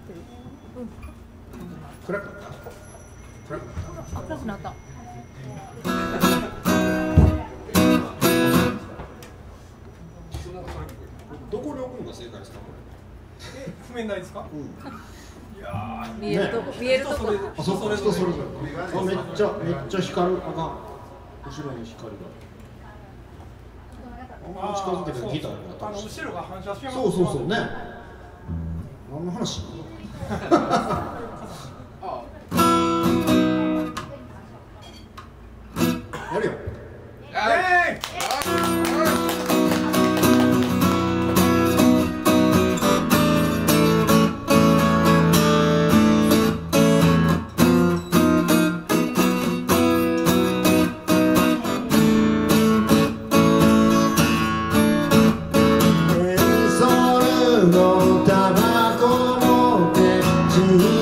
ってる。 暗かった？暗かった？ 暗くなった。 どこに置くのが正解ですか？ 譜面台ですか？いや見えるとこ、見えるとこ。 あ、そうか、人それぞれ。あ、めっちゃ光る。あかん。後ろに光が。近づけてギターに当たるし。 後ろが反射します。 そうね。何の話？やるよ。 タバコ持って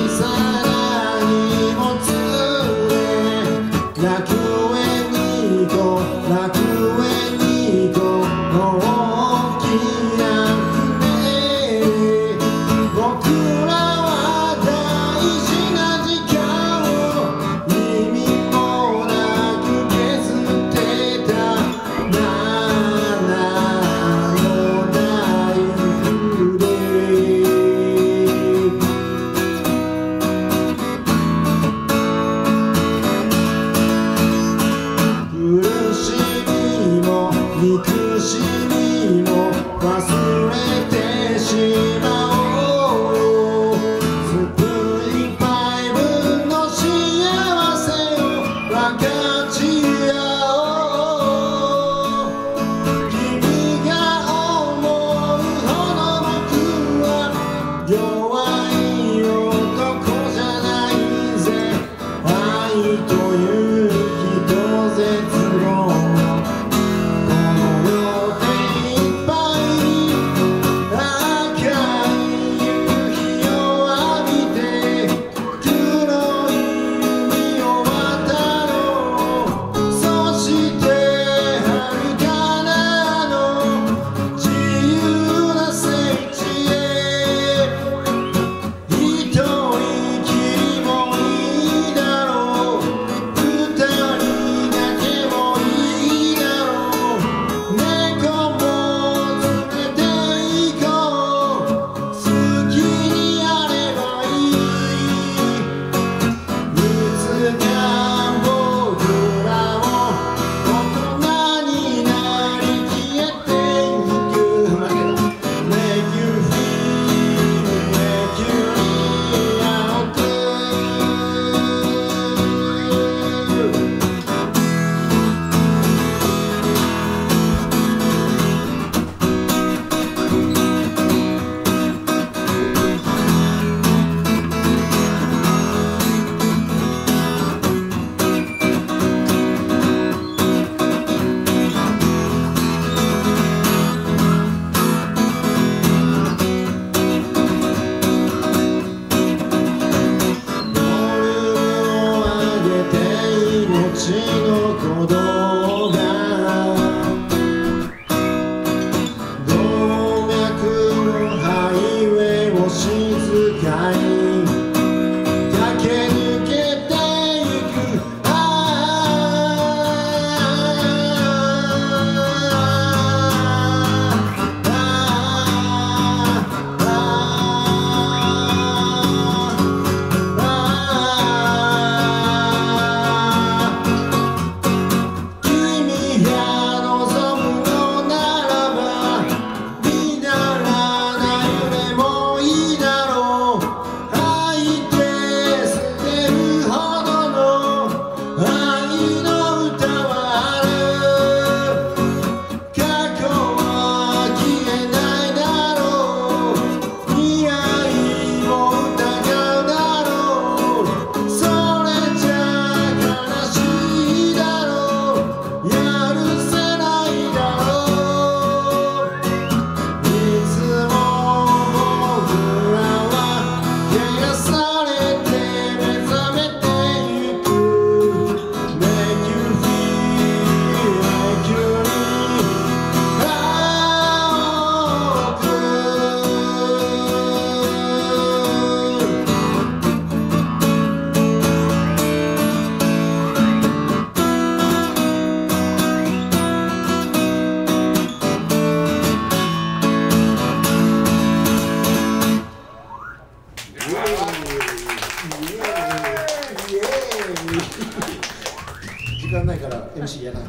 MC やな。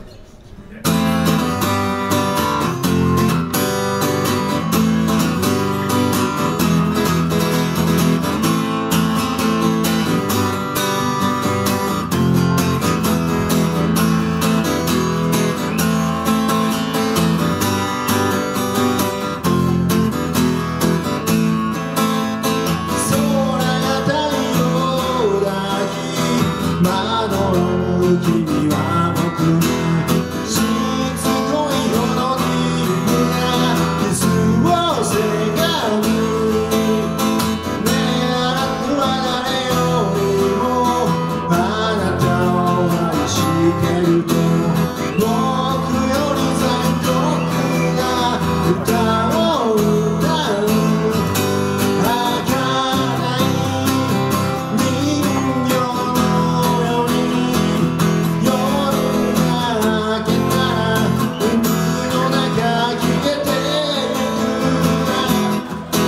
君は僕にしつこいほどに胸キスをせがむねえあなたは誰よりもあなたを愛してると僕より残酷な歌を歌う儚い人形のように夜が明けたら海の中消えてゆく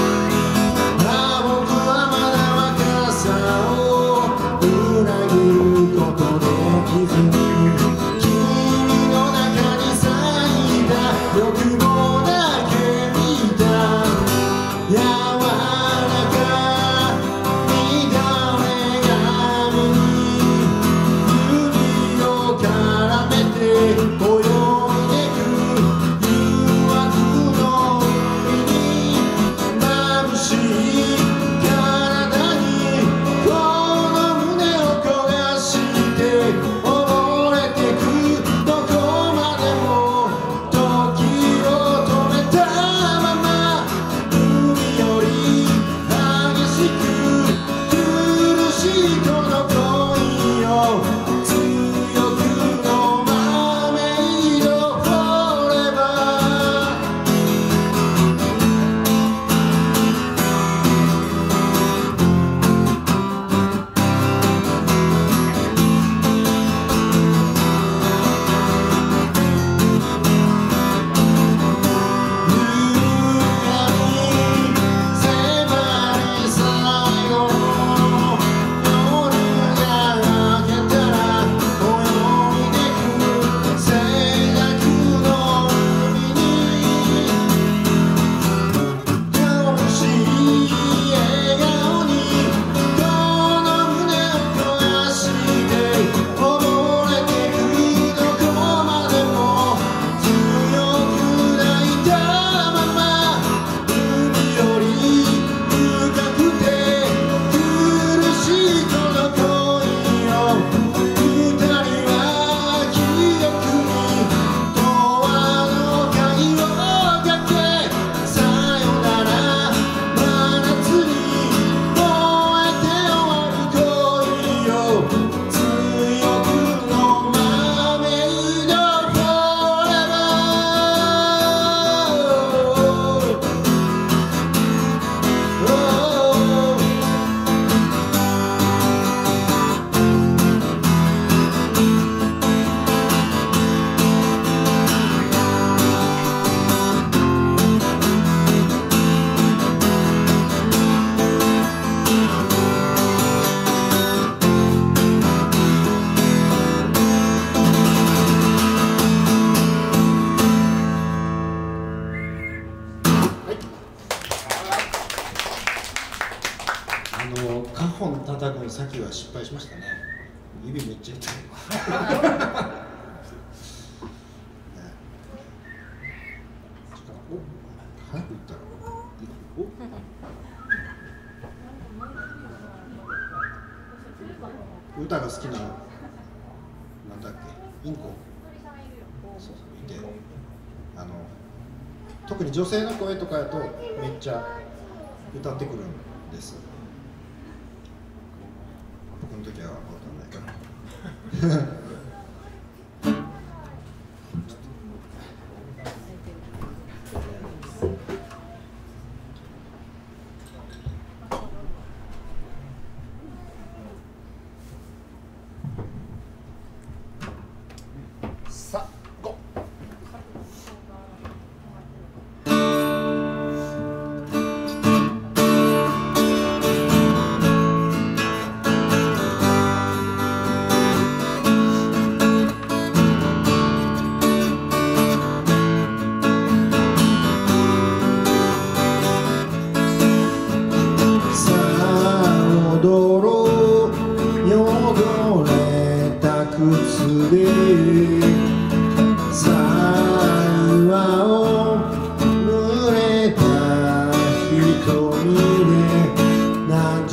僕はまだ若さを裏切ることできずに君の中に咲いた欲望だけ見た柔らかい乱れ髪に指を絡めて泳いでく誘惑の海に眩しい体にこの胸を焦がして溺れてくどこまでも時を止めたまま海より激しく苦しいこの恋を強くのまめいろ Forever カホン叩くの先は失敗しましたね。指めっちゃ痛い。お、早く言ったら。お。歌が好きな。なんだっけ、インコ。そうそう、いて。特に女性の声とかやと、めっちゃ歌ってくるんです。僕の時は分かんないから。 さあ、ゴー。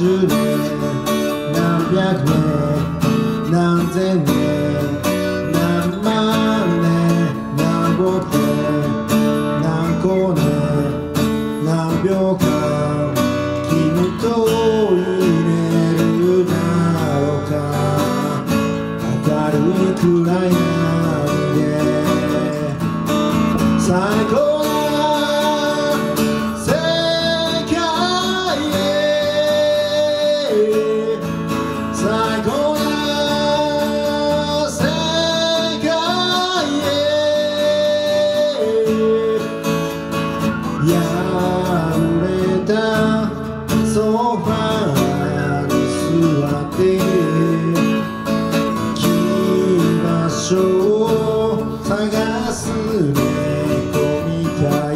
十年何百年何千年何万年何億年何光年何秒間君といれるだろうか明るい暗い闇で最高な世界へ最高な世界へ破れたソファーに座って行きましょう探す猫みたい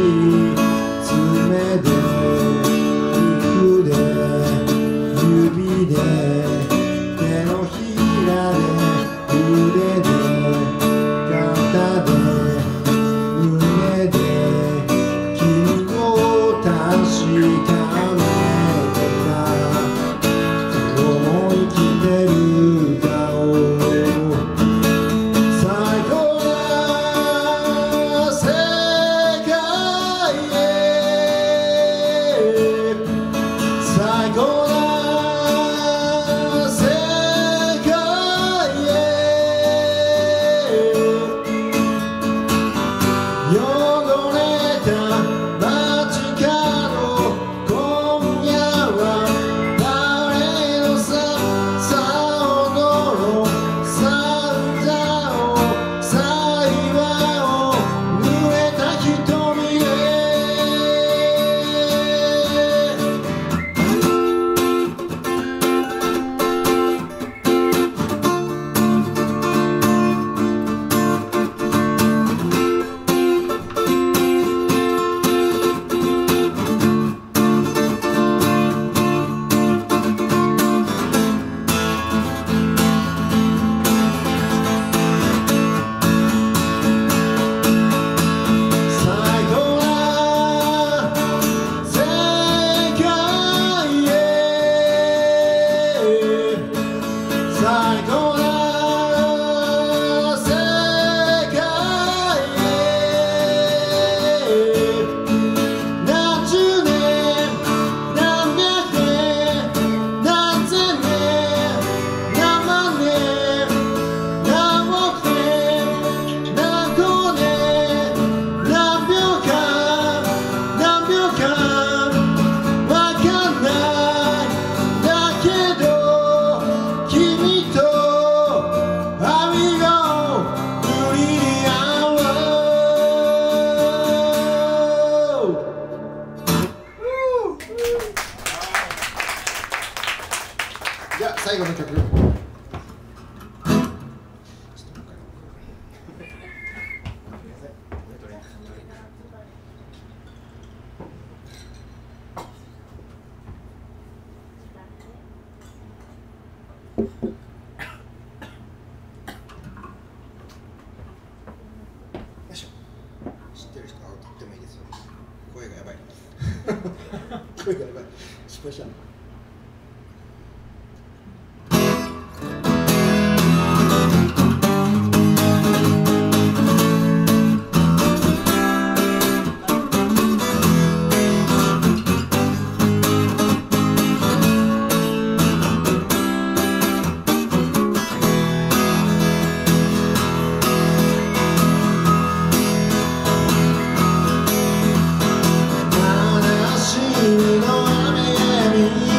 爪で皮膚で指で手のひらで腕で肩で胸で君を確かめてた思い生きてる顔最高な世界へ最高な世界へ汚れた街角今夜は誰のさをのろさんざを幸を濡れた瞳で最高な世界へ最高な世界へ何十年何百年何千年何万年何億年何光年何秒間何秒間わかんないだけど君と愛を塗り合おうじゃあ最後の曲よいしょ知ってる人は歌ってもいいですよ声がやばい声がやばい失敗したの「悲しみの雨に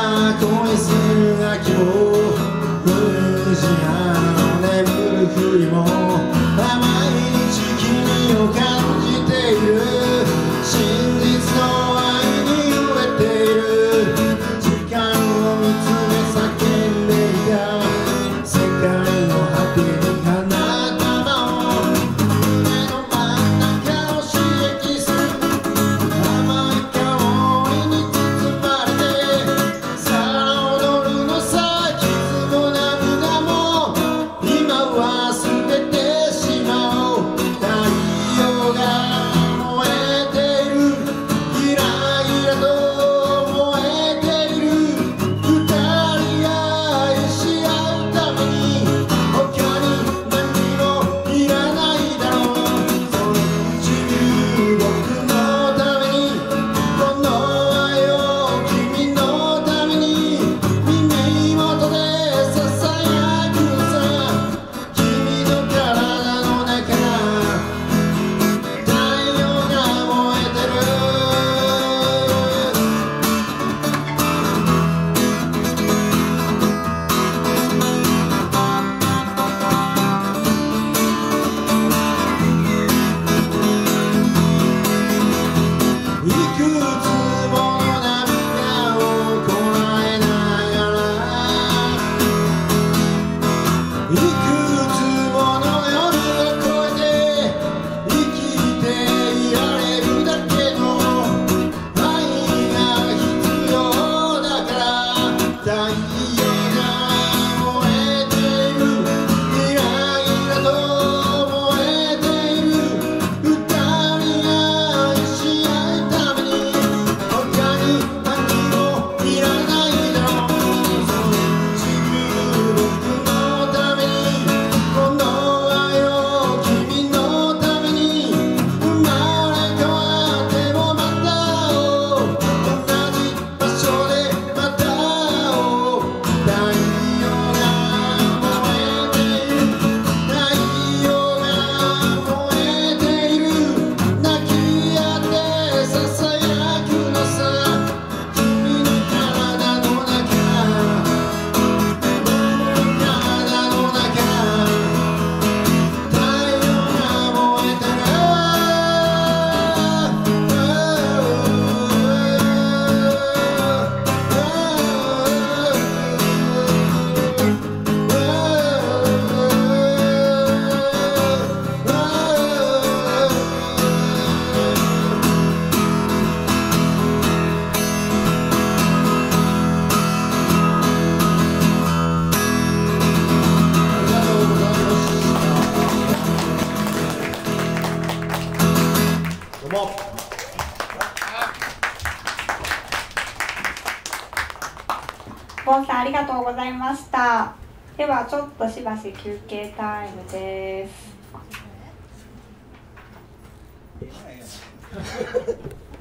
恋する秋も無地なの眠る冬も毎日君を感じている真実の愛に飢えている時間を見つめ叫んでいた世界の果てに花束を胸の真ん中を刺激する甘い香りに包まれてさあ踊るのさ傷も涙も今忘れてしまおう太陽が燃えているギラギラと燃えている二人愛し合うために他に何もいらないだろうその唇僕のためにこの愛を君のために耳元でささやくのさ君の体の中太陽が燃えてるいくつもの涙をこらえながらいくつもの夜を越えて生きていられるだけの愛が必要だから太陽が燃えているギラギラと燃えている二人愛し合うために他に何もいらないだろうその唇僕のためにこの愛を君のために生まれ変わってもまた会おう同じ場所でまた会おう太陽が燃えている太陽が燃えている泣き合ってささやくのさ君の体の中体の中太陽が燃えてるどうもボンさんありがとうございました。ではちょっとしばし休憩タイムです。